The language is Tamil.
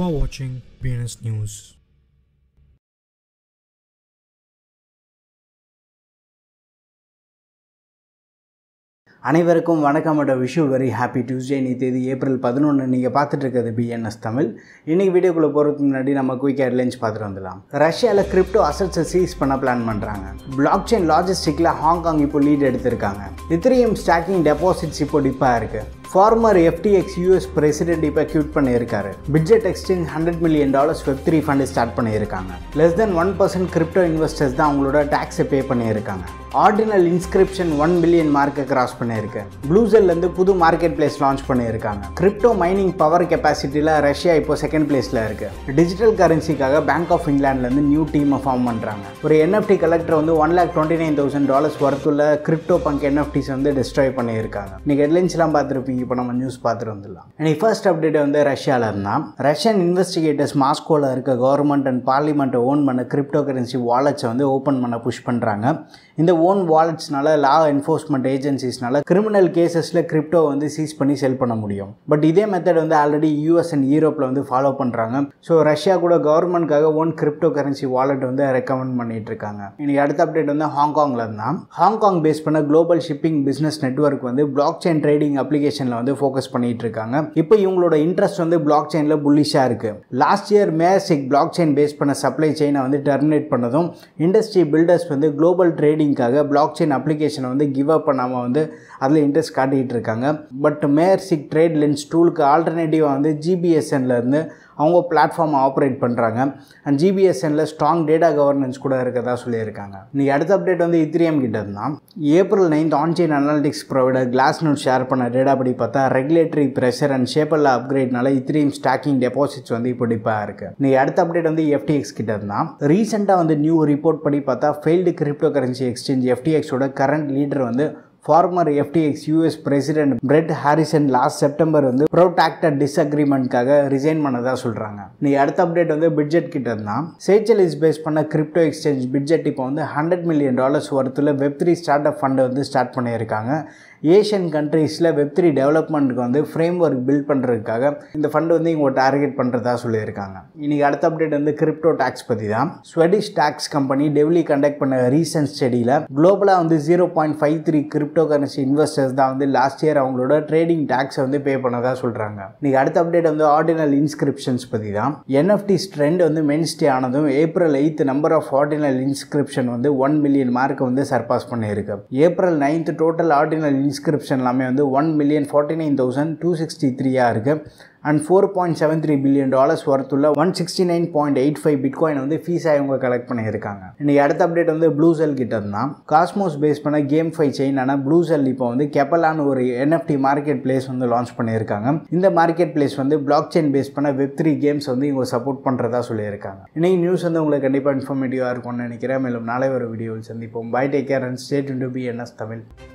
You are watching Bitbns News. அனைவருக்கும் வணக்கம் and wish you very happy Tuesday. தேதி ஏப்ரல் 11 நீங்கள் பார்த்துட்டு இருக்கிறது பிஎன்எஸ் தமிழ். இன்றைக்கி வீடியோக்குள்ளே போகிறதுக்கு முன்னாடி நம்ம குயிக் ஹெட்லைன்ஸ் பார்த்துட்டு வந்துடலாம். ரஷ்யாவில் கிரிப்டோ அசட்ஸை சீஸ் பண்ண பிளான் பண்ணுறாங்க. பிளாக் செயின் லாஜிஸ்டிக்கில் ஹாங்காங் இப்போ லீட் எடுத்திருக்காங்க. இத்திரியம் ஸ்டாக்கிங் டெபாசிட்ஸ் இப்போ டிப்பாக இருக்குது. ஃபார்மர் FTX US பிரசிடென்ட் இப்போ க்யூட் பண்ணியிருக்காரு. Bitget exchange $100 million Web3 fund start பண்ணியிருக்காங்க. லெஸ் தென் 1% கிரிப்டோ இன்வெஸ்டர்ஸ் தான் அவங்களோட டேக்ஸை பே பண்ணியிருக்காங்க. ஆர்டினல் இன்ஸ்கிரிப்ஷன் 1 பில்லியன் மார்க்கை கிராஸ் பண்ணியிருக்கு. ப்ளூசெல்லேருந்து புது மார்க்கெட் பிளேஸ் லான்ச் பண்ணியிருக்காங்க. கிரிப்டோ மைனிங் பவர் கெப்பாசிட்டியில் ரஷ்யா இப்போ செகண்ட் பிளேஸில் இருக்குது. டிஜிட்டல் கரன்சிக்காக பேங்க் ஆஃப் இங்கிலாந்துலேருந்து நியூ டீமை ஃபார்ம் பண்ணுறாங்க. ஒரு NFT கலெக்டர் வந்து $1,29,000 ஒர்த்துள்ள கிரிப்டோ பங்க் NFTs வந்து டிஸ்ட்ராய் பண்ணியிருக்காங்க. நீங்கள் ஹெட்லைன்ஸ்லாம் பார்த்துருப்பீங்க. இப்போ நம்ம நியூஸ் பார்த்துட்டு வந்துடலாம். இன்னைக்கு ஃபர்ஸ்ட் அப்டேட் வந்து ரஷ்யாவில் இருந்தால் ரஷ்யன் இன்வெஸ்டிகேட்டர்ஸ் மாஸ்கோவில் இருக்க கவர்மெண்ட் அண்ட் பார்லிமெண்ட்டை ஓன் பண்ண கிரிப்டோ கரன்சி வாலெட்ஸை வந்து ஓப்பன் பண்ண புஷ் பண்ணுறாங்க. இந்த ஓன் வாலெட்ஸ்னால லா என்ஃபோர்ஸ்மெண்ட் ஏஜென்சிஸ்னால கிரிமினல் கேசஸில் கிரிப்டோ வந்து சீஸ் பண்ணி செல் பண்ண முடியும். பட் இதே மெத்தட் வந்து ஆல்ரெடி US அண்ட் யூரோப்பில் வந்து ஃபாலோ பண்ணுறாங்க. ஸோ ரஷ்யா கூட கவர்மெண்ட்காக ஓன் கிரிப்டோ கரன்சி வாலெட் வந்து ரெக்கமெண்ட் பண்ணிட்டு இருக்காங்க. இன்னைக்கு அடுத்த அப்டேட் வந்து ஹாங்காங்கில் இருந்தால் ஹாங்காங் பேஸ் பண்ண குளோபல் ஷிப்பிங் பிஸ்னஸ் நெட்வொர்க் வந்து பிளாக் செயின் ட்ரேடிங் அப்ளிகேஷனில் வந்து ஃபோக்கஸ் பண்ணிட்டு இருக்காங்க. இப்போ இவங்களோட இன்ட்ரெஸ்ட் வந்து பிளாக் செயினில் புல்லிஷாக இருக்கு. Last year Maersk blockchain base பண்ண சப்ளை செயினை வந்து டெர்மினேட் பண்ணதும் இண்டஸ்ட்ரி பில்டர்ஸ் வந்து குளோபல் ட்ரேடிங்காக பிளாக் செயின் அப்ளிகேஷனை வந்து கிவ் அப் பண்ணாமல் வந்து அதில் இன்ட்ரெஸ்ட் காட்டிகிட்டு இருக்காங்க. பட் மேர்ஸ்க் TradeLens டூலுக்கு ஆல்டர்னேட்டிவாக வந்து GBSNலேருந்து அவங்க பிளாட்ஃபார்மை ஆப்ரேட் பண்ணுறாங்க. அண்ட் GBSNல ஸ்ட்ராங் டேட்டா கவர்னன்ஸ் கூட இருக்கிறதா சொல்லியிருக்காங்க. இன்றைக்கி அடுத்த அப்டேட் வந்து இத்திரியம் கிட்ட இருந்தால் April 9 on chain analytics provider Glassnode share பண்ண டேட்டா படி பார்த்தா ரெகுலேட்டரி ப்ரெஷர் அண்ட் ஷேப்பல்ல அப்கிரேட்னால இத்திரியம் ஸ்டாக்கிங் டெபாசிட்ஸ் வந்து இப்போ டிப்பாக இருக்குது. இன்றைக்கி அடுத்த அப்டேட் வந்து FTX கிட்ட இருந்தால் ரீசெண்டாக வந்து நியூ ரிப்போர்ட் படி பார்த்தா ஃபெயில்டு கிரிப்டோ கரன்சி எக்ஸ்சேஞ்ச் FTXோட கரண்ட் லீடர் வந்து former FTX US president Brett Harrison last September வந்து ப்ரோடாக்டட் டிஸ்அக்ரிமெண்ட்காக ரிசைன் பண்ணதாக சொல்கிறாங்க. நீ அடுத்த அப்டேட் வந்து பிட்ஜெட் கிட்ட இருந்தால் சேச்சலிஸ் பேஸ் பண்ண கிரிப்டோ எக்ஸ்சேஞ்ச் பிட்ஜெட் இப்போ வந்து $100 million ஒர்த்தில் Web3 ஸ்டார்ட் அப் ஃபண்டை வந்து ஸ்டார்ட் பண்ணியிருக்காங்க. ஏஷியன் கண்ட்ரீஸில் Web3 டெவலப்மெண்ட்டுக்கு வந்து ஃப்ரேம் ஒர்க் பில்ட் பண்ணுறதுக்காக இந்த ஃபண்டு வந்து இவங்க டார்கெட் பண்ணுறதா சொல்லியிருக்காங்க. இன்றைக்கி அடுத்த அப்டேட் வந்து கிரிப்டோ டேக்ஸ் பற்றி தான். Swedish tax company Divly conduct பண்ண ரீசன்ட் ஸ்டடியில் குளோபலாக வந்து 0.53 கிரிப்டோ கரன்சி இன்வெஸ்டர்ஸ் தான் வந்து லாஸ்ட் இயர் அவங்களோட ட்ரேடிங் டேக்ஸை வந்து பே பண்ணதாக சொல்கிறாங்க. இன்றைக்கி அடுத்த அப்டேட் வந்து ஆர்டினல் இன்ஸ்கிரிப்ஷன்ஸ் பற்றி தான். NFTs ட்ரெண்ட் வந்து மெயின்ஸ்டே ஆனதும் April 8 number of ordinal inscription வந்து 1 மில்லியன் மார்க்கை வந்து சர்பாஸ் பண்ணியிருக்கு. ஏப்ரல் 9 டோட்டல் ஆர்டினல் இன்ஸ்கிரிப்ஷன் எல்லாமே வந்து 1,49,263 இருக்குது. அண்ட் $4.73 billion ஒர்த்துள்ள 169.85 பிட்காயின் வந்து ஃபீஸாக இவங்க கலெக்ட் பண்ணியிருக்காங்க. இன்றைக்கி அடுத்த அப்டேட் வந்து ப்ளூசெல் கிட்ட இருந்தால் காஸ்மோஸ் பேஸ் பண்ண கேம் ஃபை செயின் ஆனால் ப்ளூசெல் இப்போ வந்து கெப்பலான ஒரு NFT மார்க்கெட் பிளேஸ் வந்து லான்ச் பண்ணியிருக்காங்க. இந்த மார்க்கெட் பிளேஸ் வந்து பிளாக் செயின் பேஸ் பண்ண Web3 கேம்ஸ் வந்து இவங்க சப்போர்ட் பண்ணுறதா சொல்லியிருக்காங்க. இன்றைக்கி நியூஸ் வந்து உங்களுக்கு கண்டிப்பாக இன்ஃபர்மேட்டிவாக இருக்கும்னு நினைக்கிறேன். மேலும் நாளை ஒரு வீடியோவில் சந்திப்போம். Bye, take care and stay tuned to BNS Tamil.